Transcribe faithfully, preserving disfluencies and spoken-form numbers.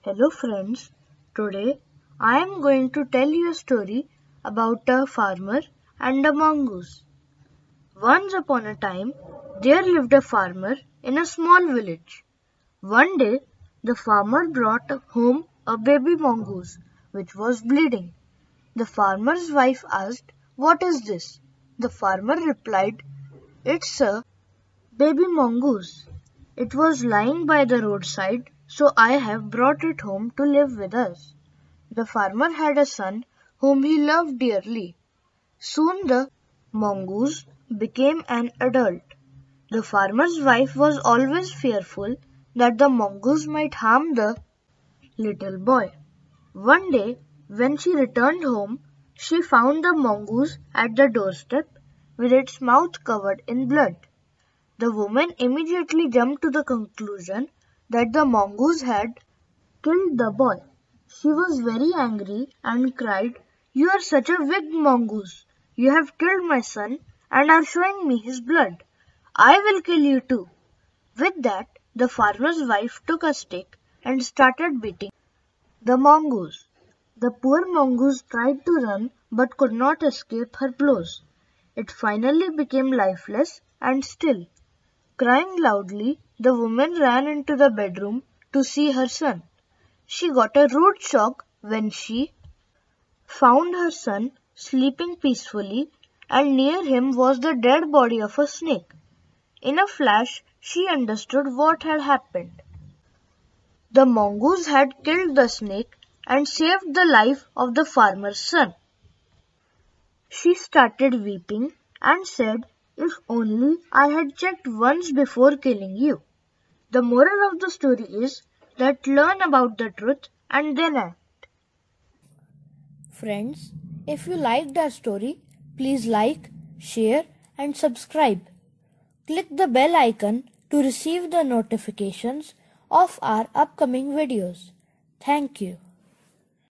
Hello friends, today I am going to tell you a story about a farmer and a mongoose. Once upon a time, there lived a farmer in a small village. One day, the farmer brought home a baby mongoose which was bleeding. The farmer's wife asked, "What is this?" The farmer replied, "It's a baby mongoose. It was lying by the roadside, so I have brought it home to live with us." The farmer had a son whom he loved dearly. Soon the mongoose became an adult. The farmer's wife was always fearful that the mongoose might harm the little boy. One day, when she returned home, she found the mongoose at the doorstep with its mouth covered in blood. The woman immediately jumped to the conclusion that the mongoose had killed the boy. She was very angry and cried, "You are such a wicked mongoose! You have killed my son and are showing me his blood. I will kill you too." With that, the farmer's wife took a stick and started beating the mongoose. The poor mongoose tried to run but could not escape her blows. It finally became lifeless and still. Crying loudly, the woman ran into the bedroom to see her son. She got a rude shock when she found her son sleeping peacefully, and near him was the dead body of a snake. In a flash, she understood what had happened. The mongoose had killed the snake and saved the life of the farmer's son. She started weeping and said, "If only I had checked once before killing you." The moral of the story is that learn about the truth and then act. Friends, if you liked our story, please like, share and subscribe. Click the bell icon to receive the notifications of our upcoming videos. Thank you.